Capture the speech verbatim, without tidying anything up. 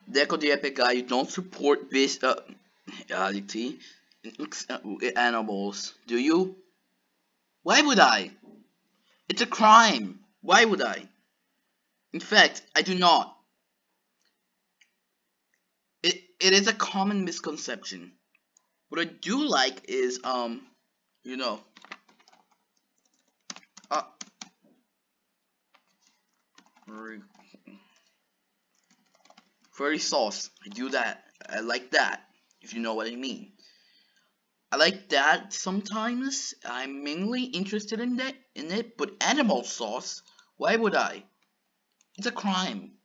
Deco the Epic Guy, you don't support this uh, reality animals, do you? Why would I? It's a crime. Why would I? In fact, I do not. It, it is a common misconception. What I do like is, um, you know, uh, furry sauce. I do that. I like that, if you know what I mean. I like that sometimes. I'm mainly interested in that in it, but animal sauce, why would I? It's a crime.